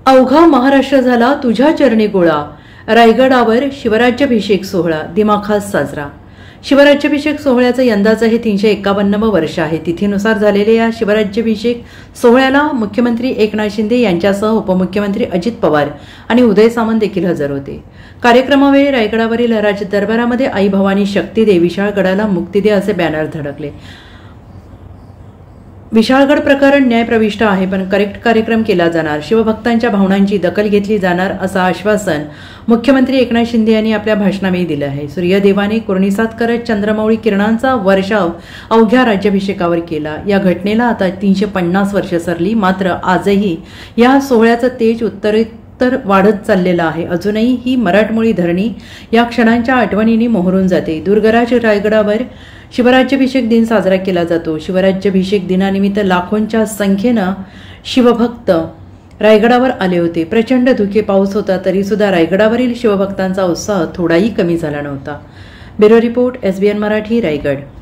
अवघा महाराष्ट्र झाला तुझ्या चरणी गोळा, रायगडावर शिवराज्याभिषेक सोहळा दिमाखात साजरा। शिवराज्याभिषेक सोहळ्याचं यंदाचं हे 351वं वर्ष आहे। तिथीनुसार झालेल्या या शिवराज्याभिषेक सोहळ्याला मुख्यमंत्री एकनाथ शिंदे यांच्यासह उपमुख्यमंत्री अजित पवार आणि उदय सामंत देखील हजर होते। कार्यक्रमावेळी रायगडावरील राज दरबारामध्ये आई भवानी शक्ती दे, विशाळगडाला मुक्ती दे असे बॅनर धडकले। विशाळगड प्रकरण न्यायप्रविष्ट आहे, पण करेक्ट कार्यक्रम केला जाणार, शिवभक्तांच्या भावनांची दखल घेतली जाणार असं आश्वासन मुख्यमंत्री एकनाथ शिंदे यांनी आपल्या भाषणावेळी दिलं आहे। सूर्यदेवाने कुर्णिसात करत चंद्रमौळी किरणांचा वर्षाव अवघ्या राज्याभिषेकावर केला। या घटनेला आता 350 वर्ष सरली, मात्र आजही या सोहळ्याचं तेज उत्तरोत्तर वाढत चाललेलं आहे। अजूनही ही मराठमोळी धरणी या क्षणांच्या आठवणींनी मोहरून जाते। दुर्गराज रायगडावर शिवराज्याभिषेक दिन साजरा केला जातो। शिवराज्याभिषेक दिनानिमित्त लाखोंच्या संख्येनं शिवभक्त रायगडावर आले होते। प्रचंड धुके पाऊस होता तरी सुद्धा रायगडावरील शिवभक्तांचा उत्साह थोडाही कमी झाला नव्हता। Bureau report, SBN Marathi, Raigad.